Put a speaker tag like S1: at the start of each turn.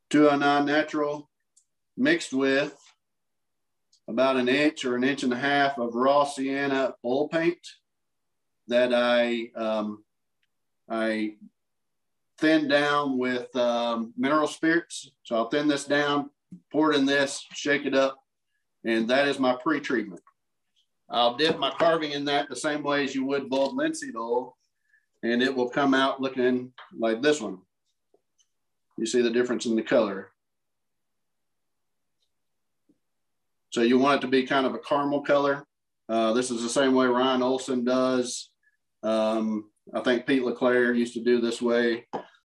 S1: 209 natural mixed with about an inch or an inch and a half of raw sienna oil paint that I thinned down with mineral spirits. So I'll thin this down, pour it in this, shake it up, and that is my pre-treatment. I'll dip my carving in that the same way as you would bulb linseed oil, and it will come out looking like this one. You see the difference in the color. So you want it to be kind of a caramel color. This is the same way Ryan Olson does. I think Pete LeClaire used to do this way.